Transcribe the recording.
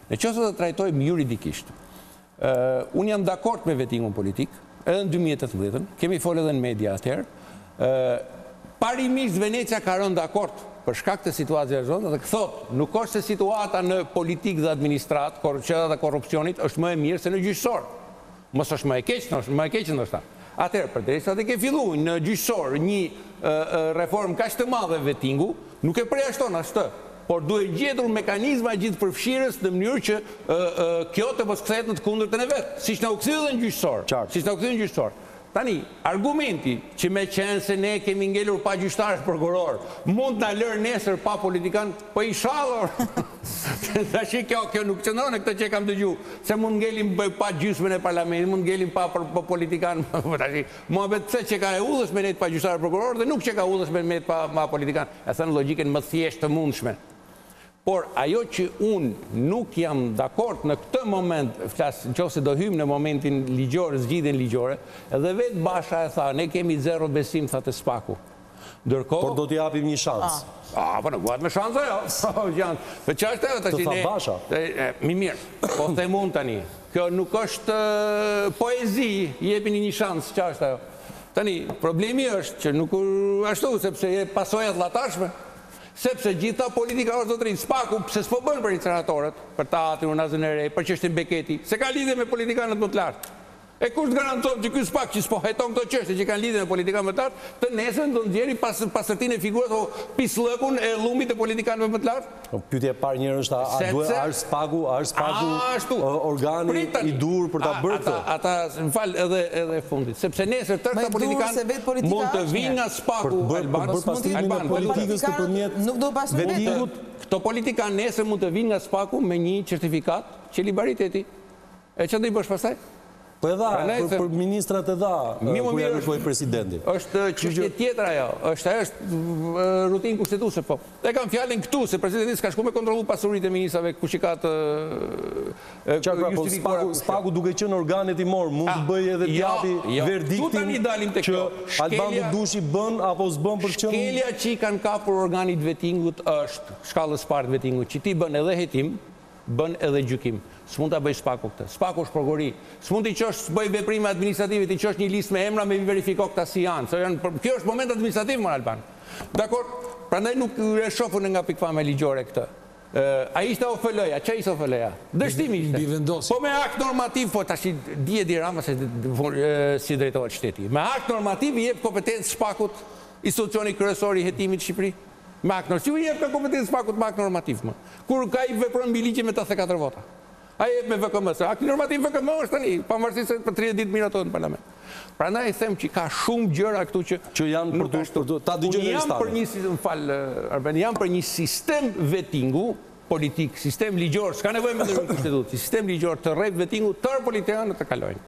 Në qoftë se të trajtojmë juridikisht, unë jam dakord me vetingun politik, edhe në 2018, kemi folë edhe në media atëherë, parimisht Venecia ka rënë dakord për shkak të situatës e zonë dhe thot, nuk është se situata në politikë dhe administratë, qendra dhe korrupsionit është më e mirë se në gjyqësor. Mos është më e keq ndoshta. Atëherë, përderisa të ke filluar në gjyqësor një reformë kaq të madhe vetingu, nuk e përjashton ashtë, por duhet gjetur mekanizma gjithë përfshirës në mënyrë që kjo të mos kthehet në të kundërtën e vet, siç na u kthye në gjyqësor. Tani, argumenti që me qenë se ne kemi ngelur pa gjyqtarë prokuror, mund na lër nesër pa politikan, po inshallah. Tash kjo nuk qëndron në këtë që kam dëgjuar, se mund ngelim pa gjysmën e parlamentit, mund ngelim pa politikan. Tash, mohabet pse që ka e udhës me ne pa gjyqtarë prokuror dhe nuk që ka udhës me ne pa politikan. E thënë logjikën më thjeshtë të mundshme. Por ajo që unë nuk jam dakord në këtë moment, nëse do hymë në momentin ligjor, zgjidhjen ligjore, edhe vetë Basha e tha, ne kemi zero besim, tha të Spaku. Por do t'i japim një shans. Po në guat me shansa, jo. Për që është të tha Basha? Mi mirë, po them unë tani. Kjo nuk është poezi, jepini një shans, që është ajo. Tani, problemi është që nuk ashtu, sepse je pasojat latashme, sepse gjitha politika është zotërin, Spaku, pse s'po bënë për inceneratorët, për teatrin, unazën e re, për çështjen Beketi, se ka lidhje me politikanët më të lartë. E kush të garanton që ky Spak që s'po heton këto çështje që kanë lidhje me politikanët më të lartë, të nesër do nxjerrë pasërtinë e figurat o pislëkun e llumit të politikanëve më të lartë? Pyetja e parë njëherë është a duhet Spaku organi i dur për ta bërë këtë? Ata, m'fal, edhe fundit, sepse nesër tërë politikanë mund të vinë nga Spaku Alban politikës nëpërmjet vetingut. Këto politikanë nesër mund të vinë nga Spaku me një certifikat që libariteti. E çfarë do i bësh pastaj? Po e dha, për ministrat e dha, kur ja kërkoi presidenti. Është çështje tjetër ajo, është rutinë kushtetuese, po. E kam fjalën këtu, se presidenti s'ka shku me kontrollu pasuritë e ministrave, kush i ka të justifikuar. Spaku duke qenë organ hetimor, mund të bëjë edhe t'japi verdiktin që Albanu Dushi bën apo s'bën për çëm. Shkelja që i kanë kapur organit vetingut është, shkallës parë të vetingut, që ti bën edhe hetim, bën edhe gjykim. S'mund ta bëj Spaku këtë. Spaku është prokurori. S'mund t'i qosh bëj veprime administrative, t'i qosh një listë me emra me verifiko këta si janë. Kjo është moment administrativ, më Alban. Dakor, prandaj nuk reshofun nga pikpamja ligjore këtë. Ai ishte OFL-ja, çfarë ishte OFL-ja? Dështimi ishte. Po me akt normativ, po tash di Rama se si drejtohet shteti. Me akt normativ i jep kompetencë Spakut, institucioni kryesor i hetimit në Shqipëri. Me akt normativ, si u jep ka kompetencë Spakut me akt normativ më. Kur ka i vepron mbi ligje me 84 vota. A jep me VKM, se akti normativ VKM është tani, pavarësisht se për 30 ditë miratohet në parlament. Prandaj them që ka shumë gjëra këtu që janë për ta dëgjojnë Arben, janë për një sistem vetingu politik, sistem ligjor, s'ka nevojë me ndërhyrje kushtetuese, sistem ligjor të rreth vetingu tërë politikanët të kalojnë.